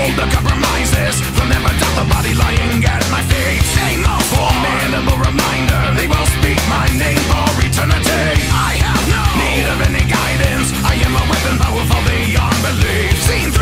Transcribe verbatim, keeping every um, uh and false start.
made the compromises. They'll never doubt the body lying at my feet. Same old formidable reminder, they will speak my name for eternity. I have no need of any guidance. I am a weapon powerful beyond belief. Seen